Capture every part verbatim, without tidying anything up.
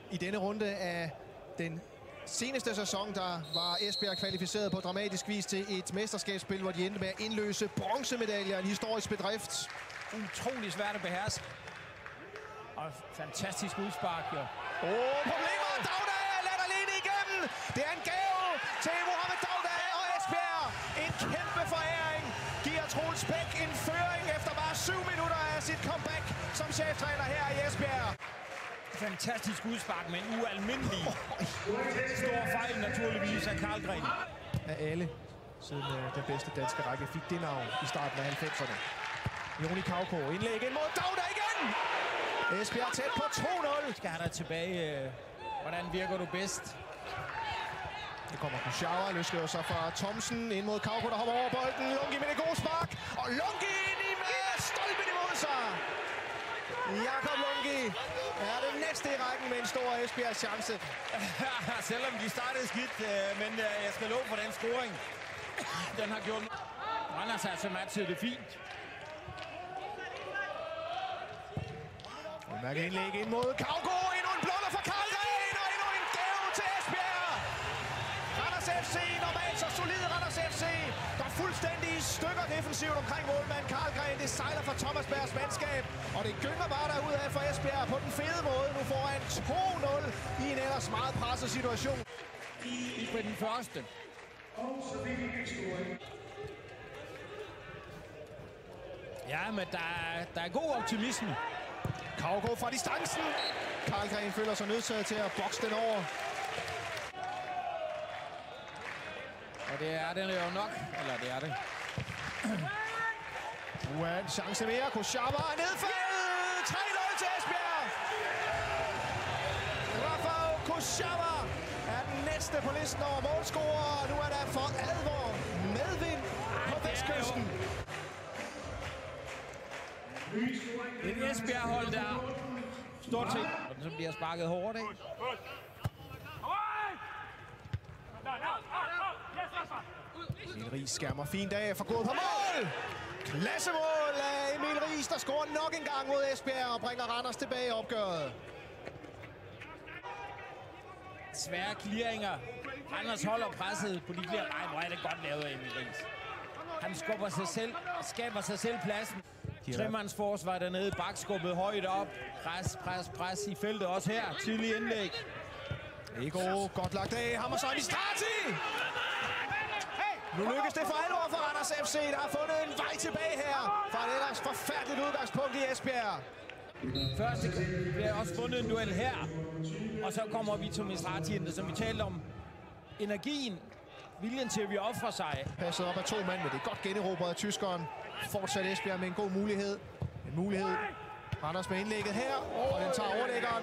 I denne runde af den seneste sæson, der var Esbjerg kvalificeret på dramatisk vis til et mesterskabsspil, hvor de endte med at indløse bronzemedaljer. En historisk bedrift. Utrolig svært at beherske. Og fantastisk udspark, jo. Åh, oh, problemer! Dagda lader alene igennem! Det er en gave til Mohamed Dagda og Esbjerg. En kæmpe foræring giver Troels Bæk en føring efter bare syv minutter af sit comeback som cheftræner her i Esbjerg. Fantastisk udspark, men ualmindelig stor fejl naturligvis af Karlgren. Af alle, siden uh, den bedste danske række fik det navn i starten af halvfemserne. Joni Kauko, indlæg ind mod Dagda igen! Esbjerg tæt på to nul. Skal have dig tilbage. Hvordan virker du bedst? Det kommer Kuchawa, løsriver sig fra Thomsen ind mod Kauko, der hopper over bolden. Lungi med det gode spark, og Lungi ind i med stolpen imod sig. Jakob Lungi er det næste i rækken med en stor Esbjerg chance. Selvom de startede skidt, men jeg skal love for den scoring. Den har gjort... Randers har altså matchet det fint. Mærke indlæg ind mod Kauko, endnu en blunder for Karlgren, og endnu en gave til Esbjerg. Randers F C, normalt så solid Randers F C, går fuldstændig i stykker defensivt omkring målmand Karlgren. Det sejler for Thomas Bergs mandskab, og det gynger bare derudad for Esbjerg på den fede måde. Nu får han to nul i en ellers meget presset situation. I på den første. Ja, men der er, der er god optimisme. Kauko fra distancen. Karlgren føler sig nødsaget til at bokse den over. Og det er den jo nok. Eller det er det. Nu er en chance mere. Kuchawa er nedfældet. tre nul til Esbjerg. Rafael Kuchawa er den næste på listen over målscorer. Nu er der for alvor medvind på vestkysten. Et Esbjerg-hold, der stort set, og den så bliver sparket hårdt af. Emil Riis skærmer fint af for gået på mål. Klassemål af Emil Riis, der scorer nok en gang mod Esbjerg og bringer Randers tilbage i opgøret. Svære clearinger. Randers holder presset på de clear. Nej, hvor er det godt lavet af Emil Riis. Han skubber sig selv, skaber sig selv pladsen. Tremands forsvar dernede, bakskubbet højt op. Pres, pres, pres i feltet også her. Tidlig indlæg. Ego, godt lagt af. Hammershøi i Strati! Nu lykkes det for alvor for Randers F C, der har fundet en vej tilbage her. Fra et ellers forfærdeligt udgangspunkt i Esbjerg. Første bliver også fundet en duel her. Og så kommer vi til Mistrati, som vi talte om. Energien, viljen til at vi offrer sig. Passet op af to mand, men det er godt generobret af tyskeren. Fortsat Esbjerg med en god mulighed. En mulighed. Randers med indlægget her, og den tager overlæggeren.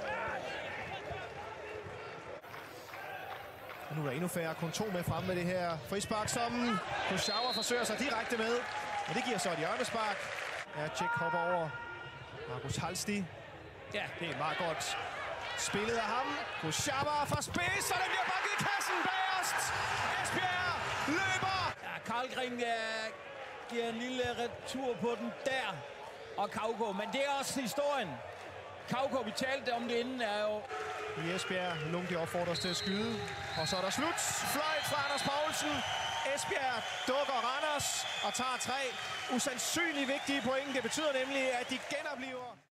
Og nu er der endnu færre, kun to med frem med det her frispark, som Kuchawa forsøger sig direkte med. Og det giver så et hjørnespark. Ja, Tjek hopper over Markus Halsti. Ja, det er meget godt spillet af ham. Kuchawa fra spids, og den bliver bakket i kassen bagerst. Esbjerg løber. Ja, Karlgren uh, giver en lille retur på den der. Og Kauko, men det er også historien. Kauko, vi talte om det inden, er jo... I Esbjerg, Lungi opfordres til at skyde. Og så er der slut. Fløjt fra Anders Poulsen. Esbjerg dukker Randers og tager tre usandsynligt vigtige point. Det betyder nemlig, at de genoplever...